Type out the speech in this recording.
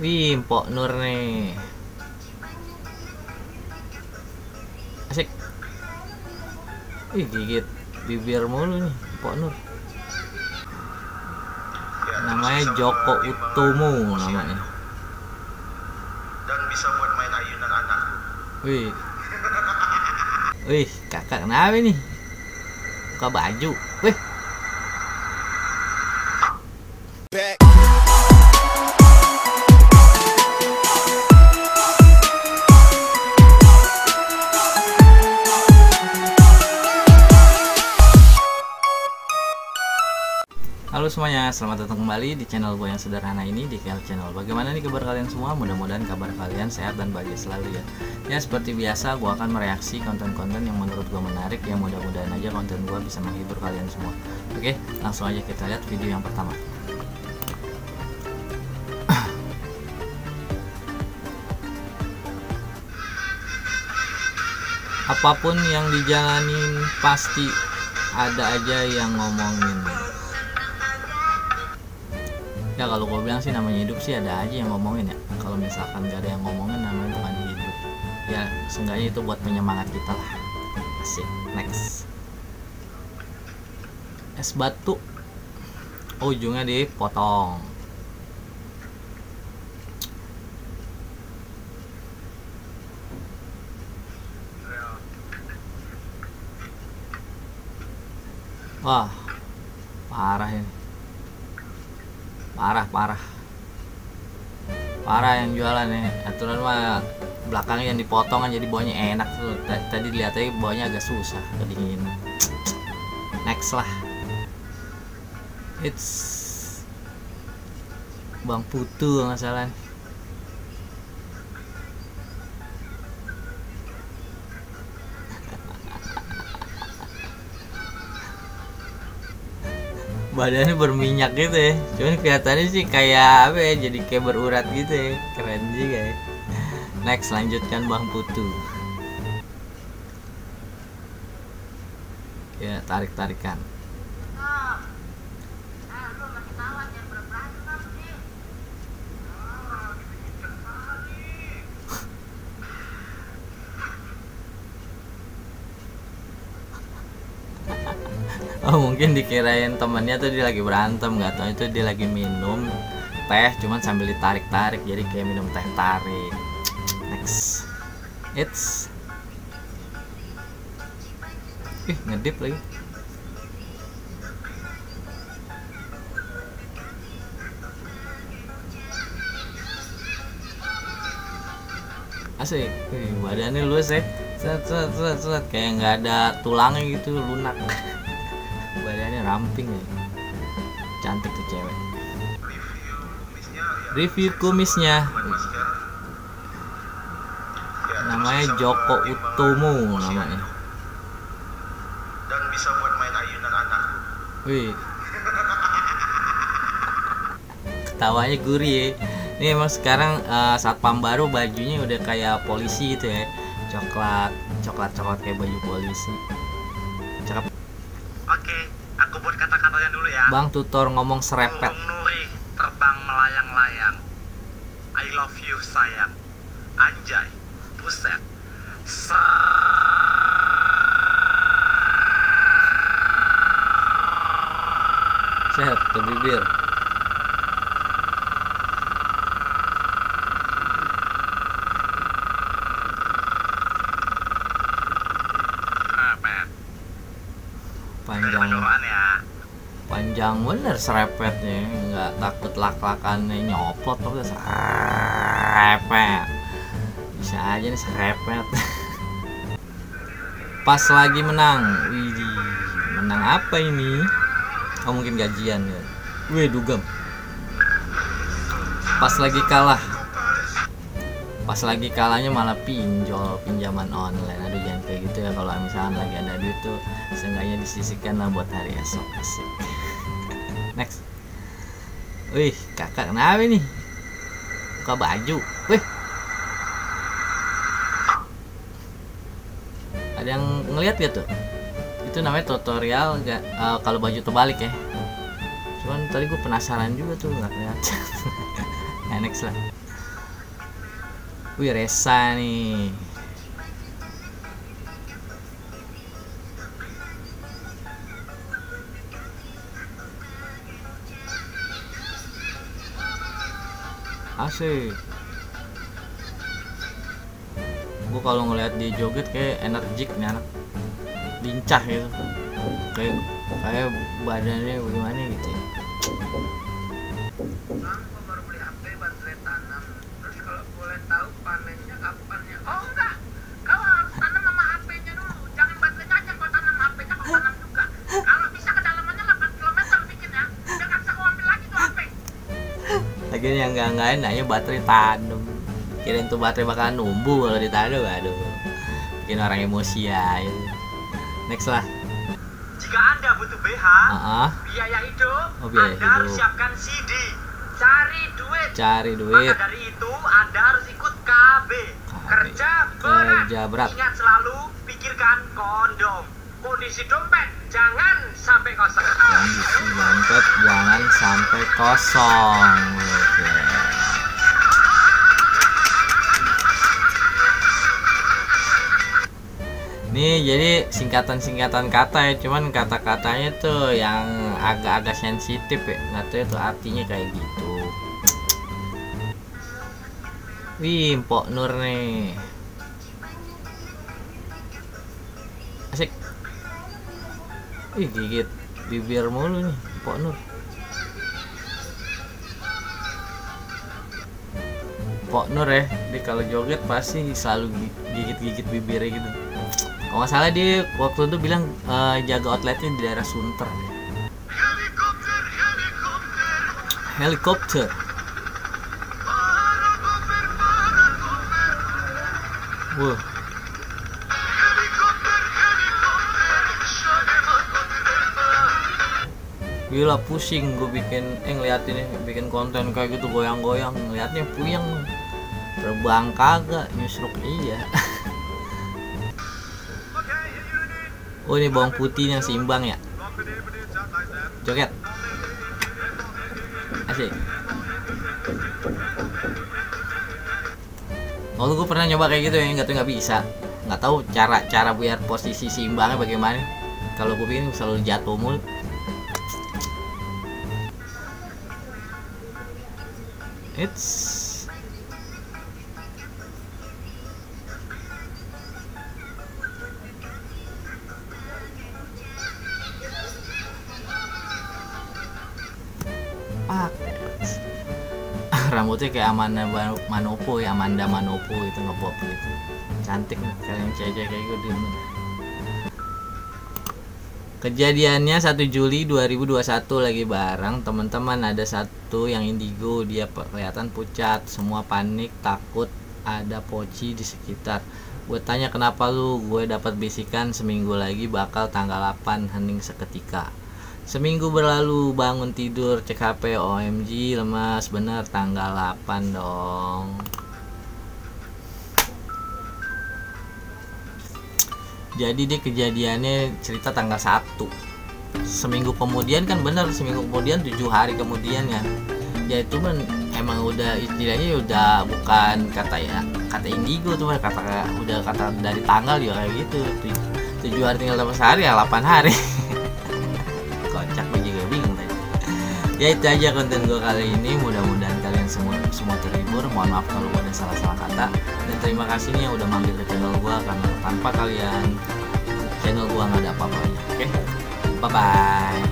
Wih, Mpok Nur nih. Asik. Ih, gigit bibir mulu nih, Mpok Nur. Namanya Joko Utomo namanya. Dan bisa buat main ayunan anak. Wih. Wih, kakak kenapa nih? Buka baju. Wih. Halo semuanya, selamat datang kembali di channel gue yang sederhana ini, di KL Channel. Bagaimana nih kabar kalian semua? Mudah-mudahan kabar kalian sehat dan bahagia selalu ya. Ya seperti biasa, gue akan mereaksi konten-konten yang menurut gue menarik, yang mudah-mudahan aja konten gue bisa menghibur kalian semua. Oke, langsung aja kita lihat video yang pertama. Apapun yang dijalanin pasti ada aja yang ngomongin. Ya kalau gue bilang sih namanya hidup sih ada aja yang ngomongin ya. Kalau misalkan gak ada yang ngomongin namanya bukan hidup. Ya seenggaknya itu buat penyemangat kita lah. Asik. Next. Es batu. Ujungnya dipotong. Wah, parah ini. Parah yang jualan ya. Aturan mah belakangnya yang dipotong kan jadi bawahnya enak tuh. Tadi lihat aja bawahnya agak susah kedinginan. Next lah. It's Bang Putu nggak salah. Badannya berminyak gitu ya, cuman kelihatannya sih kayak apa ya, jadi kayak berurat gitu ya, keren juga ya. Next, lanjutkan Bang Putu. Ya, tarik-tarikan. Oh mungkin dikirain temennya tuh dia lagi berantem, nggak tahu itu dia lagi minum teh cuman sambil ditarik-tarik jadi kayak minum teh tarik. Next, it's ngedip lagi. Asik. Badannya luas ya, set kayak nggak ada tulangnya gitu, lunak. Badannya ramping ya, cantik tuh cewek. Review kumisnya namanya Joko Utomo namanya. Dan bisa buat main ayunan anak. Wih, ketawanya gurih ya. Ini emang sekarang satpam baru bajunya udah kayak polisi gitu ya, coklat kayak baju polisi. Cakep. Oke, aku buat kata-katanya dulu ya. Bang tutor ngomong serepet. Burung nuri terbang melayang-layang. I love you sayang. Anjay, buset. Sehat ke bibir. Panjang bener serepetnya, nggak takut lak-lakannya nyopot tapi serepet, bisa aja nih serepet. Pas lagi menang, widih, menang apa ini? Oh mungkin gajian ya. Wih dugem. Pas lagi kalahnya malah pinjaman online. Aduh jangan kayak gitu ya, kalau misalkan lagi ada duit tuh seenggaknya disisihkan lah buat hari esok. Asik. Next. Wih, kakak kenapa nih? Buka baju. Wih. Ada yang ngeliat gak tuh? Itu namanya tutorial kalau baju terbalik ya. Cuman tadi gue penasaran juga tuh, nggak kelihatan. Next lah. Wih, Resa nih. Asik. Gue kalau ngeliat dia joget kayak energik nih anak, lincah gitu, kayak badannya bagaimana gitu ya. Bang, gua baru beli HP baterai tanam. Terus kalau boleh tahu panennya kapan ya? Oh enggak, kau harus tanam sama HP-nya dulu. Jangan baterainya aja, kau tanam HP-nya, kau tanam juga. Kalau bisa kedalamannya 8 km bikin ya, biar nggak bisa kau ambil lagi tuh HP. Lagian yang enggak nanya baterai tanam, kirain tuh baterai bakalan numbuh kalau ditanam. Aduh, bikin orang emosi ya. Next lah. Jika Anda butuh BH, biaya hidup, biaya Anda harus hidup. siapkan CD. Cari duit. Cari duit. Maka dari itu, Anda harus ikut KB. Kerja berat. Kerja berat. Ingat selalu, pikirkan kondom. Kondisi dompet, jangan sampai kosong. Kondisi dompet jangan sampai kosong. Oke. Nih jadi singkatan-singkatan kata ya, cuman kata-katanya tuh yang agak-agak sensitif ya, nggak tahu itu artinya kayak gitu. Wih, Mpok Nur nih. Asik. Wih, gigit bibir mulu nih Mpok Nur. Mpok Nur ya, dia kalau joget pasti selalu gigit-gigit bibirnya gitu. Kalau nggak salah dia waktu itu bilang jaga outletnya di daerah Sunter. Helikopter. Wah. Gila, pusing gue ngeliatin bikin konten kayak gitu, goyang-goyang, ngeliatnya puyeng. Terbang kagak, nyusruk iya. Oh, ini bawang putih yang seimbang ya. Joget. Asik. Waktu gue pernah nyoba kayak gitu ya, nggak bisa. Nggak tahu cara biar posisi seimbangnya bagaimana. Kalau gue bikin selalu jatuh mulu. It's rambutnya kayak Amanda Manopo ya, Amanda Manopo itu ngepop gitu, cantik nih kalian cewek kayak gue. Kejadiannya 1 Juli 2021 lagi bareng teman-teman, ada satu yang indigo, dia kelihatan pucat, semua panik takut ada poci di sekitar. Gue tanya kenapa lu, gue dapat bisikan seminggu lagi bakal tanggal 8, hening seketika. Seminggu berlalu, bangun tidur, cek HP, OMG lemas, bener tanggal 8 dong. Jadi dia kejadiannya cerita tanggal 1. Seminggu kemudian kan bener, seminggu kemudian 7 hari kemudian ya. Ya itu kan emang udah istilahnya udah bukan kata indigo tuh, udah kata dari tanggal ya kayak gitu. 7 hari tinggal tambah sehari ya 8 hari. Kocak, gue juga bingung tadi. Ya itu aja konten gue kali ini, mudah-mudahan kalian semua terhibur. Mohon maaf kalau ada salah-salah kata, dan terima kasih nih yang udah mampir ke channel gue, karena tanpa kalian channel gue nggak ada apa-apanya. Oke, bye bye.